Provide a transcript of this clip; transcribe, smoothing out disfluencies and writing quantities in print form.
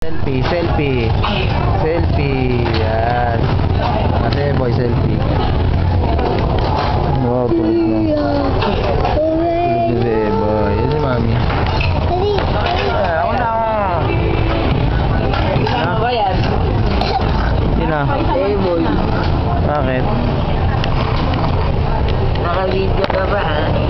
Selfie, selfie. Selfie. Yan. Kasi boy, selfie. Oh, tulog na. Tulog na si boy. Yan si mami. Ako na. Ano ba yan? Sino? Boy. Bakit? Naka-video ka ba ha?